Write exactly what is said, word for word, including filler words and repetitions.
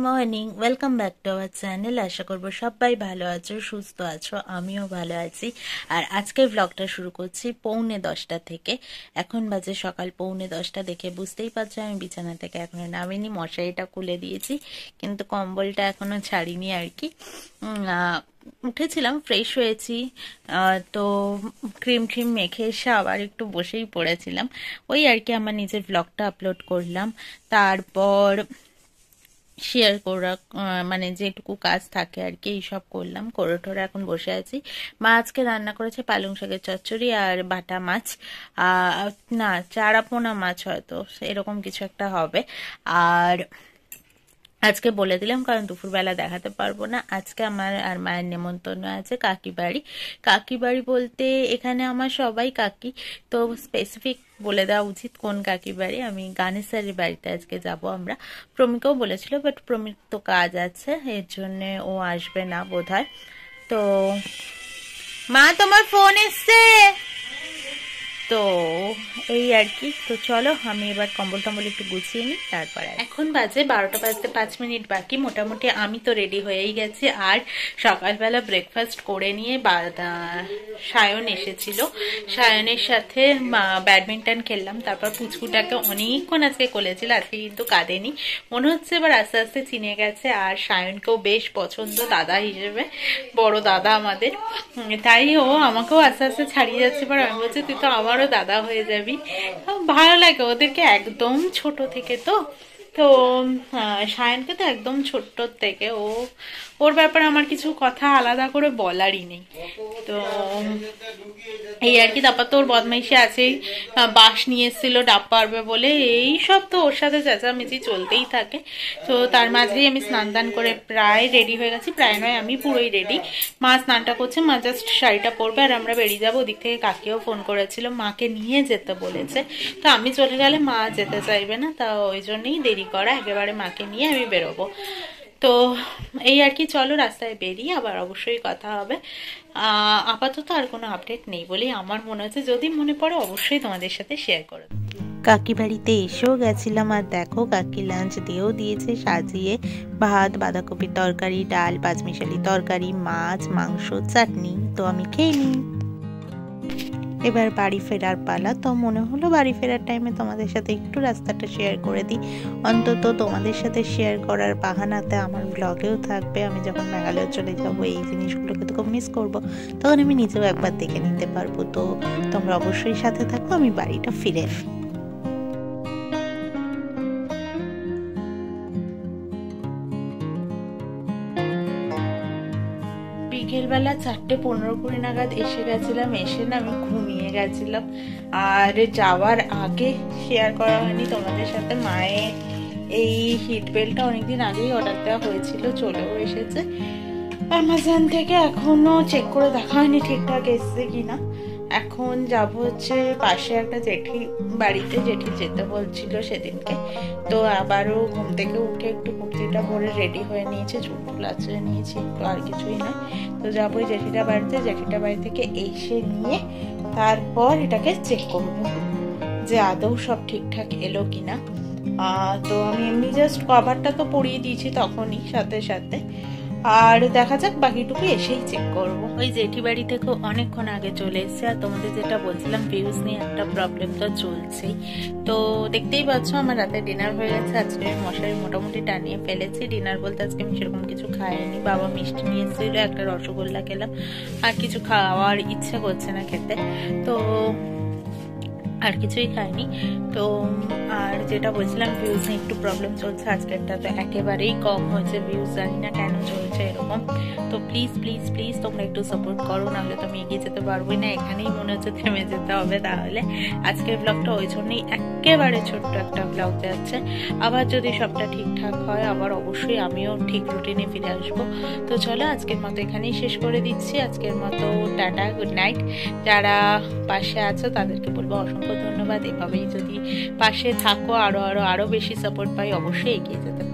Morning, welcome back to our channel. আশা করবো সবাই ভালো আছো, সুস্থ আছো, আমিও ভালো আছি। আর আজকের ব্লগটা শুরু করছি পৌনে দশটা থেকে। এখন বাজে সকাল পৌনে দশটা, দেখে বুঝতেই পারছো আমি বিছানা থেকে এখনো নামিনি। মশারিটা খুলে দিয়েছি কিন্তু কম্বলটা এখনো ছাড়িনি আর কি। উঠেছিলাম, ফ্রেশ হয়েছি, তো ক্রিম ট্রিম মেখে এসে আবার একটু বসেই পড়েছিলাম। ওই আর কি আমার নিজের ব্লগটা আপলোড করলাম, তারপর শেয়ার করা মানে যেটুকু কাজ থাকে আর কি এইসব করলাম, করে টোরে এখন বসে আছি। মা আজকে রান্না করেছে পালং শাকের চচ্চড়ি আর বাটা মাছ, না চারা পোনা মাছ হয়তো এরকম কিছু একটা হবে। আর আজকে বলে দিলাম কারণ দুপুরবেলা দেখাতে পারবো না। আজকে আমার আর মায়ের নেমন্তন্ন আছে কাকি বাড়ি। কাকি বাড়ি বলতে এখানে আমার সবাই কাকি, তো স্পেসিফিক বলে দেওয়া উচিত কোন কাকি বাড়ি। আমি গানের স্যারের বাড়িতে আজকে যাব আমরা। প্রমিকাও বলেছিল, বাট প্রমিক তো কাজ আছে, এর জন্য ও আসবে না বোধহয়। তো মা তোমার ফোন এসছে তো এই আর কি। তো চলো আমি এবার কম্বল টম্বল একটু গুছিয়ে নিই, তারপরে এখন বাজে বারোটা বাজতে পাঁচ মিনিট বাকি। মোটামুটি আমি তো রেডি হয়েই গেছি। আর সকালবেলা ব্রেকফাস্ট করে নিয়ে সায়ন এসেছিল, সায়নের সাথে ব্যাডমিন্টন খেললাম। তারপর পুচকুটাকে অনেকক্ষণ আজকে কোলেছিল, আজকে কিন্তু কাঁদেনি, মনে হচ্ছে এবার আস্তে আস্তে চিনে গেছে। আর সায়নকেও বেশ পছন্দ দাদা হিসেবে, বড় দাদা আমাদের, তাই ও আমাকেও আস্তে আস্তে ছাড়িয়ে যাচ্ছে। এবার আমি বলছি তুই তো আমার দাদা হয়ে যাবি। ভালো লাগে ওদেরকে, একদম ছোট থেকে তো তো সায়নকে তো একদম ছোট্ট থেকে ও ওর ব্যাপারে আমার কিছু কথা আলাদা করে বলারই নেই। তো এই আর কি। তারপর তো ওর বদমাইশি আছেই, বাঁশ নিয়ে এসেছিল ডাব পারবে বলে, এই সব তো ওর সাথে চেঁচামেচি চলতেই থাকে। তো তার মাঝেই আমি স্নান দান করে প্রায় রেডি হয়ে গেছি, প্রায় নয় আমি পুরোই রেডি। মা স্নানটা করছে, মা জাস্ট শাড়িটা পরবে আর আমরা বেরিয়ে যাবো। ওদিক থেকে কাকিও ফোন করেছিল, মাকে নিয়ে যেতে বলেছে। তো আমি চলে গেলে মা যেতে চাইবে না, তা ওই জন্যই দেরি করা, একেবারে মাকে নিয়ে আমি বেরোবো। তো এই আর কি। চলো রাস্তায় বেরিয়ে আবার অবশ্যই কথা হবে। আপাতত আর কোনো আপডেট নেই বলেই আমার মনে হচ্ছে, যদি মনে পড়ে অবশ্যই তোমাদের সাথে শেয়ার করো। কাকি বাড়িতে এসেও গেছিলাম, আর দেখো কাকি লাঞ্চ দিয়েও দিয়েছে সাজিয়ে। ভাত, বাঁধাকপির তরকারি, ডাল, পাঁচমিশালি তরকারি, মাছ, মাংস, চাটনি। তো আমি খেয়ে নিই। এবার বাড়ি ফেরার পালা। তো মনে হলো বাড়ি ফেরার টাইমে তোমাদের সাথে একটু রাস্তাটা শেয়ার করে দিই, অন্তত তোমাদের সাথে শেয়ার করার বাহানাতে আমার ব্লগেও থাকবে। আমি যখন মেঘালয় চলে যাবো এই জিনিসগুলোকে তো খুব মিস করবো, তখন আমি নিজেও একবার দেখে নিতে পারবো। তো তোমরা অবশ্যই সাথে থাকো, আমি বাড়িটা ফিরে নিই। বিকেলবেলা চারটে পনেরো কুড়ি নাগাদ এসে গেছিলাম। এসে না আমি ঘুমিয়ে গেছিলাম। আর যাওয়ার আগে শেয়ার করা হয়নি তোমাদের সাথে, মায়ের এই হিট বেল্টটা অনেকদিন আগেই অর্ডার দেওয়া হয়েছিল, চলেও এসেছে অ্যামাজন থেকে। এখনো চেক করে দেখা হয়নি ঠিকঠাক এসছে কিনা। এখন যাব হচ্ছে পাশে একটা জেঠি বাড়িতে, জেঠি যেতে বলছিল সেদিনকে। তো আবারও ঘুম থেকে উঠে একটু কুর্তিটা পরে রেডি হয়ে নিয়েছে, চুল ফুল আছে নিয়েছি, একটু আর কিছুই নয়। তো যাবো ওই জেঠিটা বাড়িতে, জেঠিটা বাড়ি থেকে এসে নিয়ে তারপর এটাকে চেক করবো যে আদৌ সব ঠিকঠাক এলো কিনা। তো আমি এমনি জাস্ট কভারটা তো পরিয়ে দিয়েছি তখনই সাথে সাথে, আর দেখা যাক বাকিটুকু এসেই চেক করবো। ওই জেঠি বাড়ি থেকে অনেকক্ষণ আগে চলে এসেছে। আর তোমাদের যেটা বলছিলাম ভিউজ নিয়ে একটা প্রবলেম তো চলছেই। তো দেখতেই পাচ্ছ আমার রাতে ডিনার হয়ে গেছে। আজকে আমি মশারি মোটামুটি টানিয়ে ফেলেছি। ডিনার বলতে আজকে আমি সেরকম কিছু খাইনি, বাবা মিষ্টি নিয়ে এসেছিল, একটা রসগোল্লা খেলাম, আর কিছু খাওয়ার ইচ্ছা করছে না খেতে, তো আর কিছুই খাইনি। তো আর যেটা বলছিলাম ভিউজ নিয়ে একটু প্রবলেম চলছে। আজকেরটা তো একেবারেই কম হয়েছে ভিউজ, জানি না কেন চলছে এরকম। তো প্লিজ প্লিজ প্লিজ তোমরা একটু সাপোর্ট করো, নাহলে তো আমি এগিয়ে যেতে পারবোই না। এখানেই মনে হচ্ছে থেমে যেতে হবে তাহলে। আজকের ব্লগটা ওই জন্যই একেবারে ছোট্ট একটা ব্লগ যাচ্ছে। আবার যদি সবটা ঠিকঠাক হয় আবার অবশ্যই আমিও ঠিক রুটিনে ফিরে আসবো। তো চলো আজকের মতো এখানেই শেষ করে দিচ্ছি। আজকের মতো টাটা, গুড নাইট। যারা পাশে আছো তাদেরকে বলবো অসংখ্য ধন্যবাদ। এভাবেই যদি পাশে থাকো, আরো আরো আরো বেশি সাপোর্ট পাই, অবশ্যই এগিয়ে যেতে